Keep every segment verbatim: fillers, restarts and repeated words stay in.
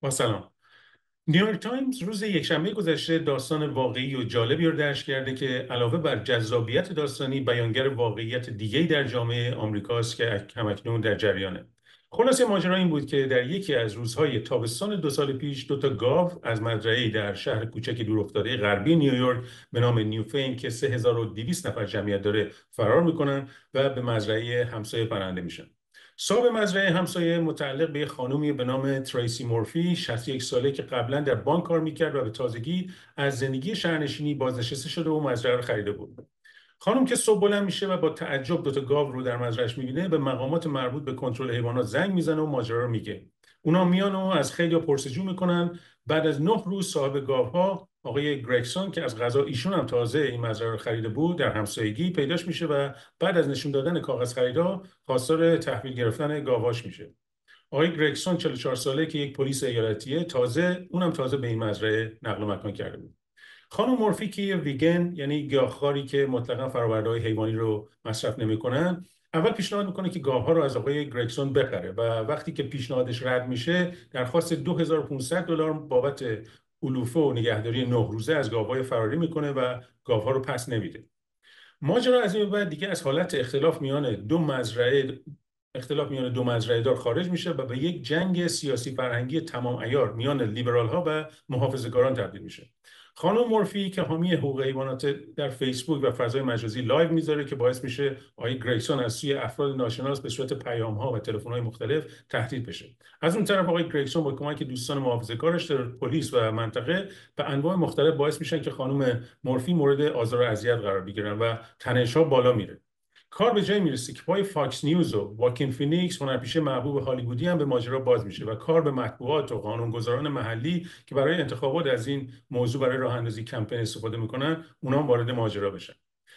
با سلام. نیویورک تایمز روز یکشنبه گذشته داستان واقعی و جالبی رو درج کرده که علاوه بر جذابیت داستانی بیانگر واقعیت دیگه‌ای در جامعه آمریکاست که همکنون در جریانه. خلاصه ماجرا این بود که در یکی از روزهای تابستان دو سال پیش دو تا گاو از مزرعه‌ای در شهر کوچک دورافتاده غربی نیویورک به نام نیوفین که سه هزار و دویست نفر جمعیت داره فرار میکنن و به مزرعه همسایه پناهنده میشن. صاحب مزرعه همسایه متعلق به خانومی به نام تریسی مورفی شصت و یک ساله که قبلا در بانک کار میکرد و به تازگی از زندگی شهرنشینی بازنشسته شده و مزرعه رو خریده بود. خانم که صبح بلند میشه و با تعجب دوتا گاو رو در مزرعهش میبینه به مقامات مربوط به کنترل حیوانات زنگ میزنه و ماجرا رو میگه. اونا میان و از خیلی پرسجو میکنن. بعد از نه روز صاحب گاوها آقای گرگسون که از قضا ایشون هم تازه این مزرعه رو خریده بود در همسایگی پیداش میشه و بعد از نشون دادن کاغذ خریدها خواستار تحویل گرفتن گاوهاش میشه. آقای گرگسون چهل و چهار ساله که یک پلیس ایالتیه تازه اونم تازه به این مزرعه نقل و مکان کرده بود. خانم مورفی که یه ویگن یعنی گیاهخواری که مطلقاً فرآورده‌های حیوانی رو مصرف نمی‌کنن، اول پیشنهاد میکنه که گاوها رو از آقای گرگسون بخره و وقتی که پیشنهادش رد میشه درخواست دو هزار و پانصد دلار بابت علوفه و نگهداری نه روزه از گاوهای فراری میکنه و گاوها رو پس نمیده. ماجرا از این بعد دیگه از حالت اختلاف میان دو مزرعه اختلاف میان دو مزرعه دار خارج میشه و به یک جنگ سیاسی فرهنگی تمام عیار میان لیبرال ها و محافظه‌کاران تبدیل میشه. خانم مورفی که حامی حقوق حیوانات در فیسبوک و فضای مجازی لایو میذاره که باعث میشه آقای گرگسون از سوی افراد ناشناس به صورت پیام ها و تلفن های مختلف تهدید بشه. از اون طرف آقای گرگسون با کمک دوستان محافظه‌کارش در پلیس و منطقه به انواع مختلف باعث میشن که خانم مورفی مورد آزار و اذیت قرار بگیرن و تنش‌ها بالا میره. کار به جای میرسه که پای فاکس نیوز و واکین فینیکس هنرپیشه محبوب هالیوودی هم به ماجرا باز میشه و کار به مطبوعات و قانونگذاران محلی که برای انتخابات از این موضوع برای راه اندازی کمپین استفاده میکنن اونا هم وارد ماجرا بشن.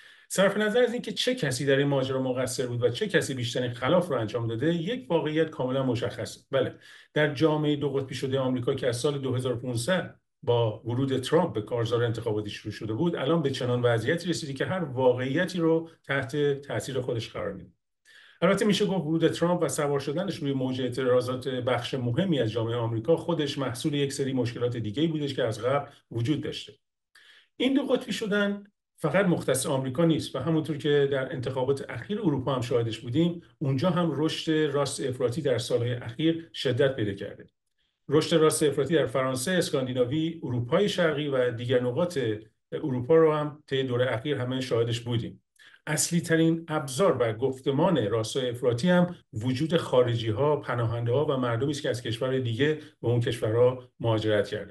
صرف نظر از اینکه چه کسی در این ماجرا مقصر بود و چه کسی بیشترین خلاف رو انجام داده، یک واقعیت کاملا مشخصه. بله، در جامعه دو قطبی شده آمریکا که از سال دو هزار و پانصد با ورود ترامپ به کارزار انتخاباتی شروع شده بود، الان به چنان وضعیتی رسیدی که هر واقعیتی رو تحت تاثیر خودش قرار میده. البته میشه گفت ورود ترامپ و سوار شدنش روی موج اعتراضات بخش مهمی از جامعه آمریکا خودش محصول یک سری مشکلات دیگه‌ای بودش که از قبل وجود داشته. این دو قطبی شدن فقط مختص آمریکا نیست و همونطور که در انتخابات اخیر اروپا هم شاهدش بودیم، اونجا هم رشد راست افراطی در سالهای اخیر شدت پیدا کرده. رشد راست افراطی در فرانسه، اسکاندیناوی، اروپای شرقی و دیگر نقاط اروپا رو هم طی دوره اخیر همه شاهدش بودیم. اصلی ترین ابزار و گفتمان راستای افراطی هم وجود خارجی ها، پناهنده ها و مردمی است که از کشور دیگه به اون کشورها مهاجرت کردن.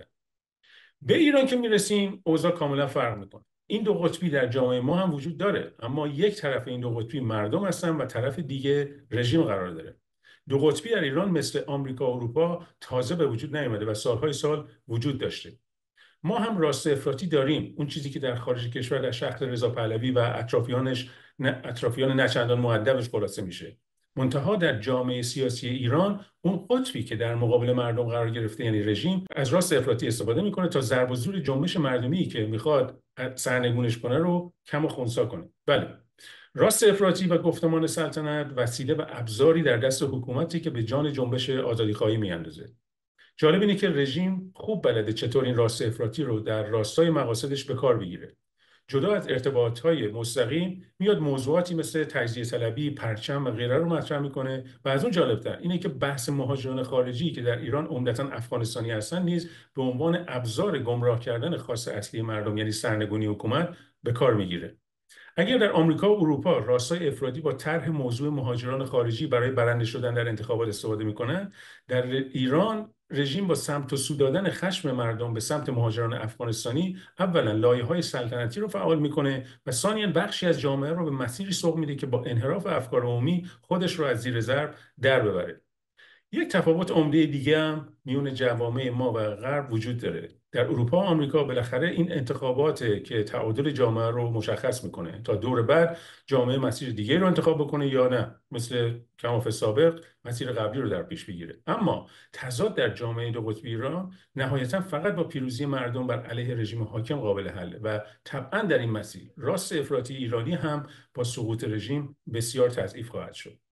به ایران که میرسیم اوضاع کاملا فرق میکنه. این دو قطبی در جامعه ما هم وجود داره، اما یک طرف این دو قطبی مردم هستن و طرف دیگه رژیم قرار داره. دو قطبی در ایران مثل آمریکا و اروپا تازه به وجود نیامده و سالهای سال وجود داشته. ما هم راست افراطی داریم، اون چیزی که در خارج کشور در شهر رضا پهلوی و اطرافیانش اطرافیان نچندان مؤدبش خلاصه میشه. منتها در جامعه سیاسی ایران اون قطبی که در مقابل مردم قرار گرفته یعنی رژیم از راست افراطی استفاده میکنه تا ضرب و زور جنبش مردمی که میخواد سرنگونش کنه رو کم و خنثی کنه. بله، راست افراطی و گفتمان سلطنت وسیله و ابزاری در دست حکومتی که به جان جنبش آزادیخواهی میاندازه. جالب اینه که رژیم خوب بلده چطور این راست افراطی رو در راستای مقاصدش به کار بگیره. جدا از ارتباطات مستقیم میاد موضوعاتی مثل تجزیه طلبی، پرچم و غیره رو مطرح میکنه و از اون جالبتر اینه که بحث مهاجران خارجی که در ایران عمدتاً افغانستانی هستن نیز به عنوان ابزار گمراه کردن خواست اصلی مردم یعنی سرنگونی حکومت به کار میگیره. اگر در آمریکا و اروپا راستای افرادی با طرح موضوع مهاجران خارجی برای برنده شدن در انتخابات استفاده میکنند، در ایران رژیم با سمت و سو دادن خشم مردم به سمت مهاجران افغانستانی اولا لایه‌های سلطنتی رو فعال میکنه و ثانیاً بخشی از جامعه رو به مسیری سوق میده که با انحراف افکار عمومی خودش رو از زیر ضرب در ببره. یک تفاوت عمده دیگه هم میون جوامع ما و غرب وجود داره. در اروپا و آمریکا بالاخره این انتخابات که تعادل جامعه رو مشخص میکنه تا دور بعد جامعه مسیر دیگه رو انتخاب بکنه یا نه، مثل کماف سابق مسیر قبلی رو در پیش بگیره. اما تضاد در جامعه دو قطبی ایران نهایتا فقط با پیروزی مردم بر علیه رژیم حاکم قابل حله و طبعا در این مسیر راست افراطی ایرانی هم با سقوط رژیم بسیار تضعیف خواهد شد.